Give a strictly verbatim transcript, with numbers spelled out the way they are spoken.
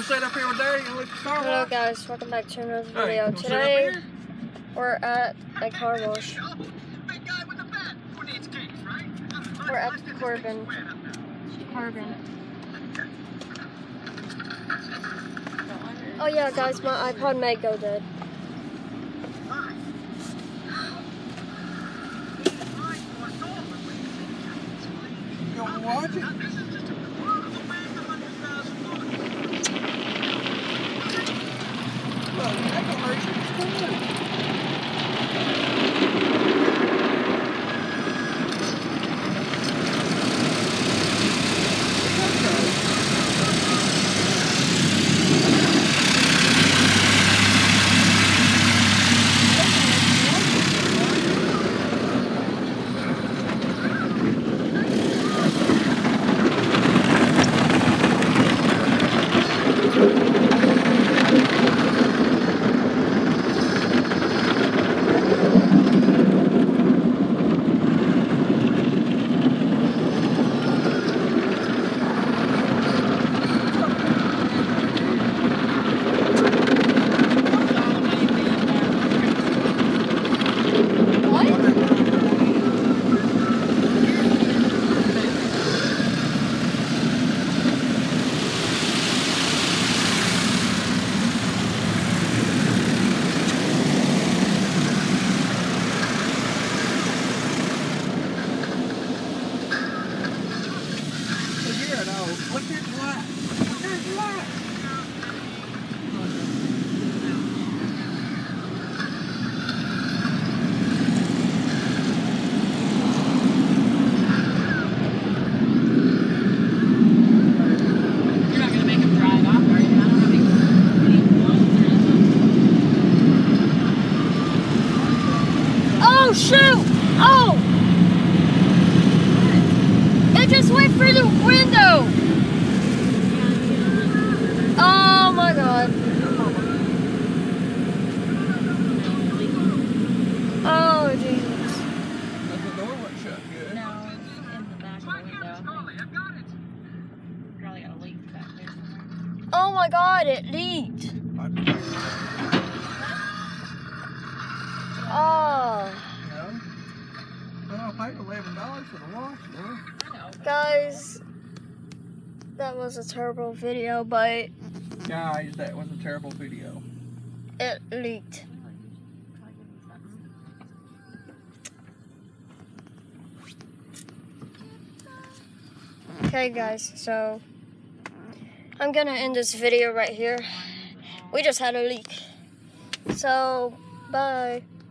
gonna sit up here with Daddy and look at the car wash? Hello guys, welcome back to another Hey, video. you gonna sit up Today here? we're at a car wash. We're at the Corbin. Corbin. Oh yeah guys, my iPod may go dead. You wanna watch it? Look, that don't hurt you. It's cool. Look at the light. Look at the light. You're not going to make him dry it off, are you? I don't think Oh shoot! Oh! It just went through the window! Oh my god. Oh Jesus. The door went shut good. no, it's in the back of the window. Probably got a leak back there somewhere. Oh my god, it leaked. Oh. No. Well, I paid eleven dollars for the wash, boy. I know. Guys, that was a terrible video, but Guys, that was a terrible video. it leaked. Okay guys, so I'm gonna end this video right here. We just had a leak. So, bye.